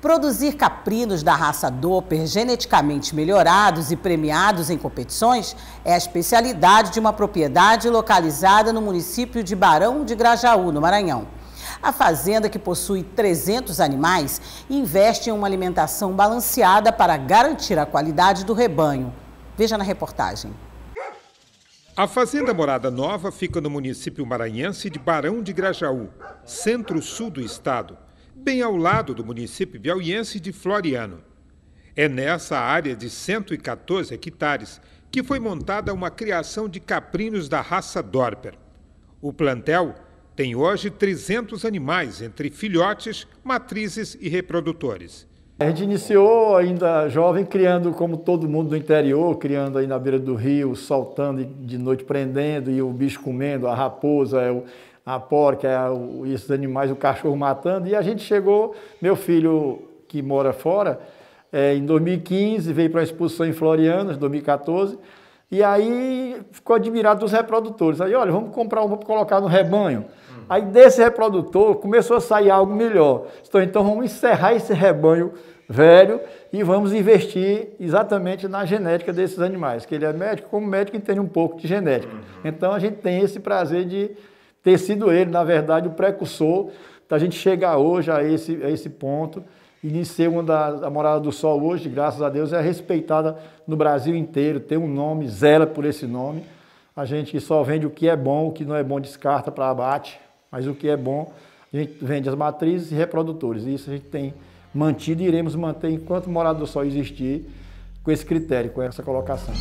Produzir caprinos da raça Doppler geneticamente melhorados e premiados em competições é a especialidade de uma propriedade localizada no município de Barão de Grajaú, no Maranhão. A fazenda, que possui 300 animais, investe em uma alimentação balanceada para garantir a qualidade do rebanho. Veja na reportagem. A Fazenda Morada Nova fica no município maranhense de Barão de Grajaú, centro-sul do estado, bem ao lado do município piauiense de Floriano. É nessa área de 114 hectares que foi montada uma criação de caprinos da raça Doppler. O plantel tem hoje 300 animais, entre filhotes, matrizes e reprodutores. A gente iniciou ainda jovem, criando como todo mundo do interior, criando aí na beira do rio, soltando de noite, prendendo, e o bicho comendo, a raposa, a porca, esses animais, o cachorro matando. E a gente chegou, meu filho que mora fora, em 2015, veio para uma exposição em Floriano, em 2014, e aí ficou admirado dos reprodutores. Aí, olha, vamos comprar um para colocar no rebanho. Aí desse reprodutor começou a sair algo melhor. Então vamos encerrar esse rebanho velho e vamos investir exatamente na genética desses animais, que ele é médico, como médico entende um pouco de genética. Então a gente tem esse prazer de ter sido ele, na verdade, o precursor da gente chegar hoje a esse ponto. Iniciei a Morada do Sol hoje, graças a Deus, é respeitada no Brasil inteiro, tem um nome, zela por esse nome. A gente só vende o que é bom, o que não é bom descarta para abate, mas o que é bom, a gente vende as matrizes e reprodutores. Isso a gente tem mantido e iremos manter enquanto Morada do Sol existir, com esse critério, com essa colocação.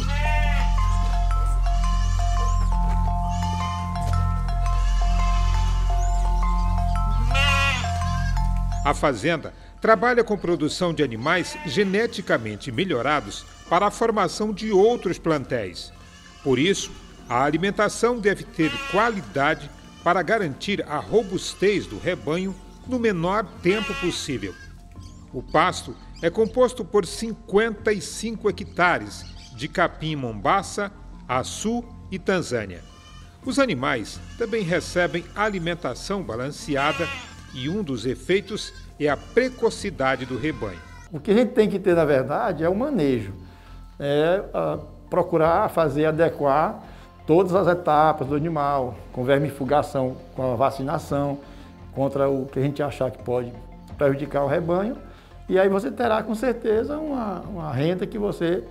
A fazenda trabalha com produção de animais geneticamente melhorados para a formação de outros plantéis. Por isso, a alimentação deve ter qualidade para garantir a robustez do rebanho no menor tempo possível. O pasto é composto por 55 hectares de capim mombaça, açu e Tanzânia. Os animais também recebem alimentação balanceada e um dos efeitos é a precocidade do rebanho. O que a gente tem que ter, na verdade, é o manejo. Procurar adequar todas as etapas do animal, com vermifugação, com a vacinação, contra o que a gente achar que pode prejudicar o rebanho. E aí você terá, com certeza, uma renda que você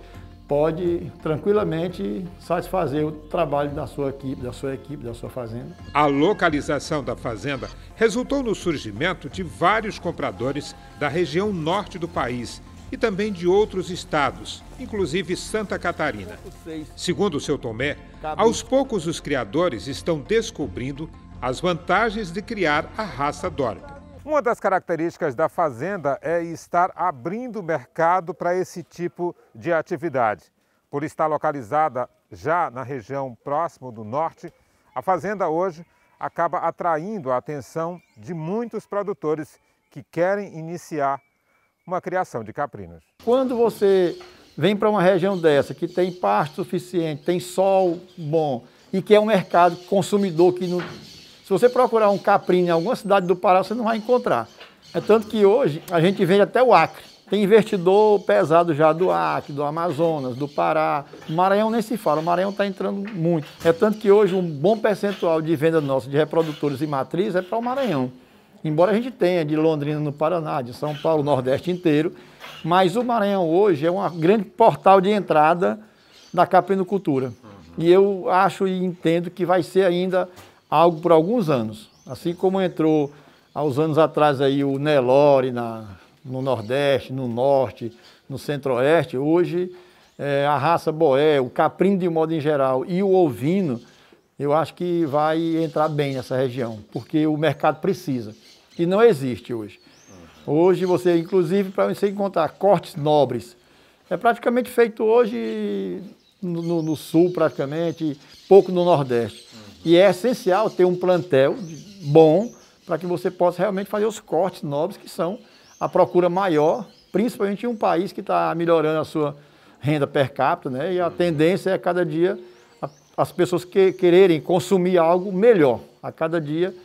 pode tranquilamente satisfazer o trabalho da sua equipe, da sua fazenda. A localização da fazenda resultou no surgimento de vários compradores da região norte do país e também de outros estados, inclusive Santa Catarina. Segundo o seu Tomé, aos poucos os criadores estão descobrindo as vantagens de criar a raça Doppler. Uma das características da fazenda é estar abrindo mercado para esse tipo de atividade. Por estar localizada já na região próximo do norte, a fazenda hoje acaba atraindo a atenção de muitos produtores que querem iniciar uma criação de caprinos. Quando você vem para uma região dessa, que tem pasto suficiente, tem sol bom e que é um mercado consumidor que não... Se você procurar um caprino em alguma cidade do Pará, você não vai encontrar. É tanto que hoje a gente vende até o Acre. Tem investidor pesado já do Acre, do Amazonas, do Pará. O Maranhão nem se fala, o Maranhão está entrando muito. É tanto que hoje um bom percentual de venda nossa de reprodutores e matrizes é para o Maranhão. Embora a gente tenha de Londrina no Paraná, de São Paulo, Nordeste inteiro, mas o Maranhão hoje é um grande portal de entrada da caprinocultura. E eu acho e entendo que vai ser ainda algo por alguns anos. Assim como entrou há uns anos atrás aí o Nelore no Nordeste, no Norte, no Centro-Oeste, hoje a raça boé, o caprino de modo em geral e o ovino, eu acho que vai entrar bem nessa região, porque o mercado precisa. E não existe hoje. Hoje você, inclusive, para você encontrar cortes nobres, é praticamente feito hoje no Sul, praticamente, pouco no Nordeste. E é essencial ter um plantel bom para que você possa realmente fazer os cortes nobres, que são a procura maior, principalmente em um país que está melhorando a sua renda per capita, né? E a tendência é cada dia as pessoas quererem consumir algo melhor. A cada dia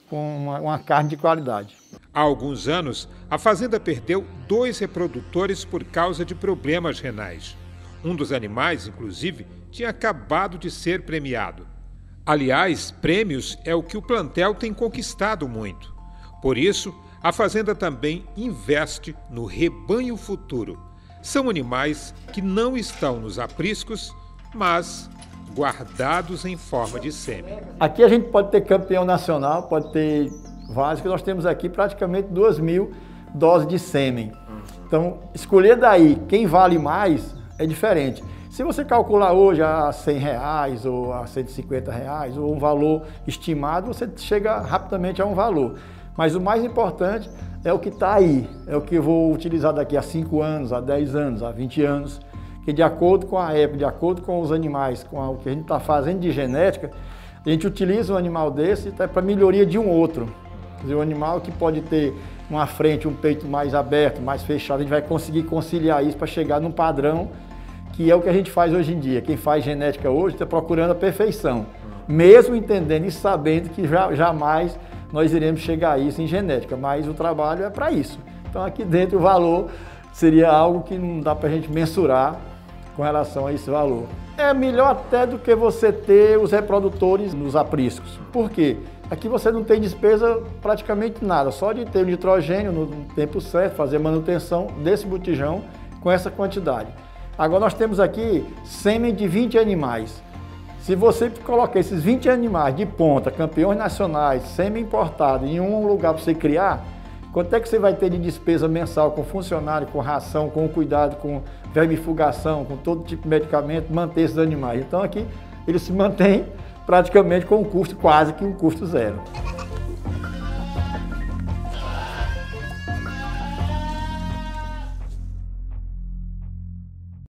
com uma carne de qualidade. Há alguns anos, a fazenda perdeu 2 reprodutores por causa de problemas renais. Um dos animais, inclusive, tinha acabado de ser premiado. Aliás, prêmios é o que o plantel tem conquistado muito. Por isso, a fazenda também investe no rebanho futuro. São animais que não estão nos apriscos, mas guardados em forma de sêmen. Aqui a gente pode ter campeão nacional, pode ter vários, que nós temos aqui praticamente 2.000 doses de sêmen. Então, escolher daí quem vale mais é diferente. Se você calcular hoje a R$100 ou a R$150 ou um valor estimado, você chega rapidamente a um valor. Mas o mais importante é o que está aí, é o que eu vou utilizar daqui a 5 anos, a 10 anos, a 20 anos, que de acordo com a época, de acordo com os animais, com o que a gente está fazendo de genética, a gente utiliza um animal desse para melhoria de um outro. Quer dizer, um animal que pode ter uma frente, um peito mais aberto, mais fechado, a gente vai conseguir conciliar isso para chegar num padrão que é o que a gente faz hoje em dia. Quem faz genética hoje está procurando a perfeição, mesmo entendendo e sabendo que jamais nós iremos chegar a isso em genética, mas o trabalho é para isso. Então aqui dentro o valor seria algo que não dá para a gente mensurar com relação a esse valor. É melhor até do que você ter os reprodutores nos apriscos. Por quê? Aqui você não tem despesa praticamente nada, só de ter o nitrogênio no tempo certo, fazer manutenção desse botijão com essa quantidade. Agora nós temos aqui sêmen de 20 animais. Se você colocar esses 20 animais de ponta, campeões nacionais, semi-importado, em um lugar para você criar, quanto é que você vai ter de despesa mensal com funcionário, com ração, com cuidado, com vermifugação, com todo tipo de medicamento, manter esses animais? Então aqui eles se mantêm praticamente com um custo quase que um custo zero.